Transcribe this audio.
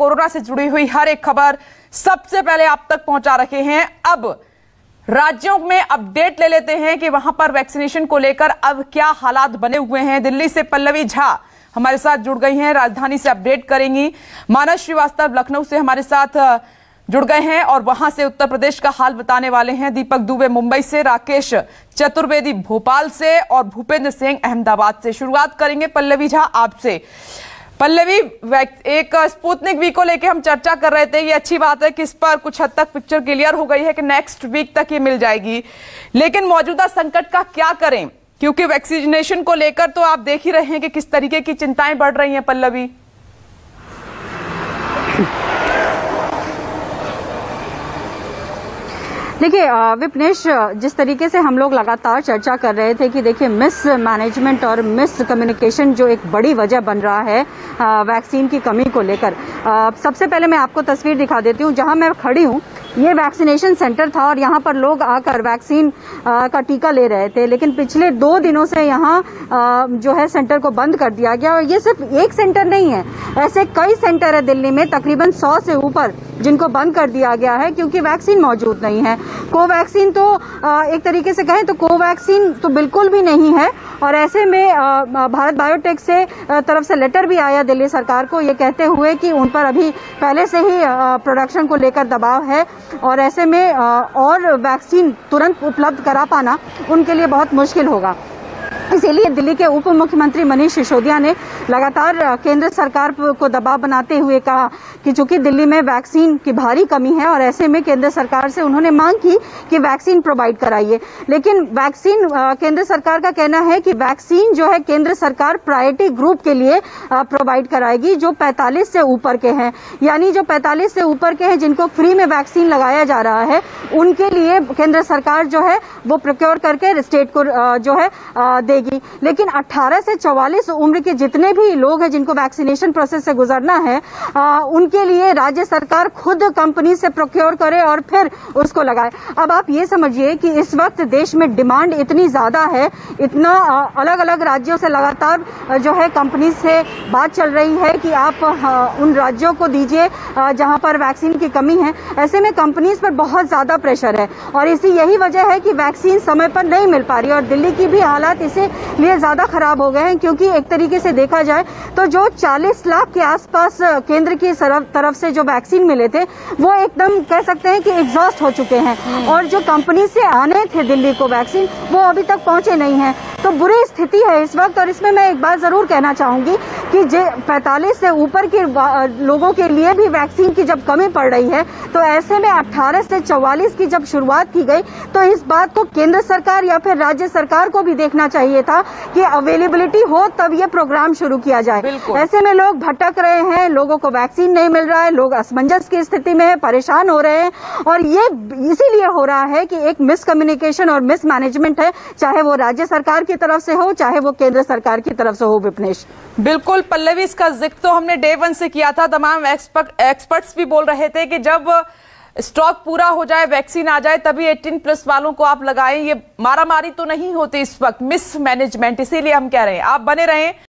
Corona से जुड़ी हुई हर एक खबर सबसे पहले आप तक पहुंचा रखे हैं। अब राज्यों में अपडेट ले लेते हैं कि वहां पर वैक्सीनेशन को लेकर अब क्या हालात बने हुए हैं। दिल्ली से पल्लवी झा हमारे साथ जुड़ गई हैं, राजधानी से अपडेट करेंगी। मानस श्रीवास्तव लखनऊ से हमारे साथ जुड़ गए हैं और वहां से उत्तर प्रदेश का हाल बताने वाले हैं। दीपक दुबे मुंबई से, राकेश चतुर्वेदी भोपाल से और भूपेंद्र सिंह अहमदाबाद से। शुरुआत करेंगे पल्लवी झा आपसे। पल्लवी, एक स्पुतनिक वी को लेके हम चर्चा कर रहे थे। ये अच्छी बात है कि इस पर कुछ हद तक पिक्चर क्लियर हो गई है कि नेक्स्ट वीक तक ये मिल जाएगी, लेकिन मौजूदा संकट का क्या करें, क्योंकि वैक्सीनेशन को लेकर तो आप देख ही रहे हैं कि किस तरीके की चिंताएं बढ़ रही हैं। पल्लवी, देखिए विपनेश, जिस तरीके से हम लोग लगातार चर्चा कर रहे थे कि देखिए मिस मैनेजमेंट और मिस कम्युनिकेशन जो एक बड़ी वजह बन रहा है वैक्सीन की कमी को लेकर। सबसे पहले मैं आपको तस्वीर दिखा देती हूँ जहां मैं खड़ी हूँ। ये वैक्सीनेशन सेंटर था और यहाँ पर लोग आकर वैक्सीन का टीका ले रहे थे, लेकिन पिछले 2 दिनों से यहाँ जो है सेंटर को बंद कर दिया गया। और ये सिर्फ एक सेंटर नहीं है, ऐसे कई सेंटर है दिल्ली में, तकरीबन 100 से ऊपर, जिनको बंद कर दिया गया है क्योंकि वैक्सीन मौजूद नहीं है। कोवैक्सीन तो एक तरीके से कहें तो कोवैक्सीन तो बिल्कुल भी नहीं है। और ऐसे में भारत बायोटेक से तरफ से लेटर भी आया दिल्ली सरकार को, ये कहते हुए कि उन पर अभी पहले से ही प्रोडक्शन को लेकर दबाव है और ऐसे में और वैक्सीन तुरंत उपलब्ध करा पाना उनके लिए बहुत मुश्किल होगा। इसीलिए दिल्ली के उप मुख्यमंत्री मनीष सिसोदिया ने लगातार केंद्र सरकार को दबाव बनाते हुए कहा कि चूंकि दिल्ली में वैक्सीन की भारी कमी है और ऐसे में केंद्र सरकार से उन्होंने मांग की कि वैक्सीन प्रोवाइड कराइए। लेकिन वैक्सीन, केंद्र सरकार का कहना है कि वैक्सीन जो है केंद्र सरकार प्रायोरिटी ग्रुप के लिए प्रोवाइड कराएगी जो 45 से ऊपर के हैं, यानी जो 45 से ऊपर के हैं जिनको फ्री में वैक्सीन लगाया जा रहा है, उनके लिए केंद्र सरकार जो है वो प्रोक्योर करके स्टेट को जो है देगी। लेकिन 18 से 44 उम्र के जितने भी लोग हैं जिनको वैक्सीनेशन प्रोसेस से गुजरना है, उनके लिए राज्य सरकार खुद कंपनी से प्रोक्योर करे और फिर उसको लगाए। अब आप ये समझिए कि इस वक्त देश में डिमांड इतनी ज्यादा है, इतना अलग अलग राज्यों से लगातार जो है कंपनी से बात चल रही है कि आप उन राज्यों को दीजिए जहां पर वैक्सीन की कमी है। ऐसे में कंपनीज पर बहुत ज्यादा प्रेशर है और यही वजह है कि वैक्सीन समय पर नहीं मिल पा रही। और दिल्ली की भी हालात लिए ज्यादा खराब हो गए हैं क्योंकि एक तरीके से देखा जाए तो जो 40 लाख के आसपास केंद्र की तरफ से जो वैक्सीन मिले थे वो एकदम कह सकते हैं कि एग्जॉस्ट हो चुके हैं और जो कंपनी से आने थे दिल्ली को वैक्सीन वो अभी तक पहुंचे नहीं हैं। तो बुरी स्थिति है इस वक्त। और इसमें मैं एक बात जरूर कहना चाहूंगी कि 45 से ऊपर के लोगों के लिए भी वैक्सीन की जब कमी पड़ रही है तो ऐसे में 18 से 44 की जब शुरुआत की गई तो इस बात को केंद्र सरकार या फिर राज्य सरकार को भी देखना चाहिए था कि अवेलेबिलिटी हो तब ये प्रोग्राम शुरू किया जाए। ऐसे में लोग भटक रहे हैं, लोगों को वैक्सीन नहीं मिल रहा है, लोग असमंजस की स्थिति में है, परेशान हो रहे हैं और ये इसीलिए हो रहा है कि एक मिसकम्युनिकेशन और मिसमैनेजमेंट है, चाहे वो राज्य सरकार की तरफ से हो चाहे वो केंद्र सरकार की तरफ से हो। विपनेश, बिल्कुल पल्लवी, इसका जिक्र तो हमने डे 1 से किया था। तमाम एक्सपर्ट्स भी बोल रहे थे कि जब स्टॉक पूरा हो जाए, वैक्सीन आ जाए, तभी 18+ वालों को आप लगाएं। ये मारामारी तो नहीं होती इस वक्त, मिस मैनेजमेंट, इसीलिए हम कह रहे हैं आप बने रहें।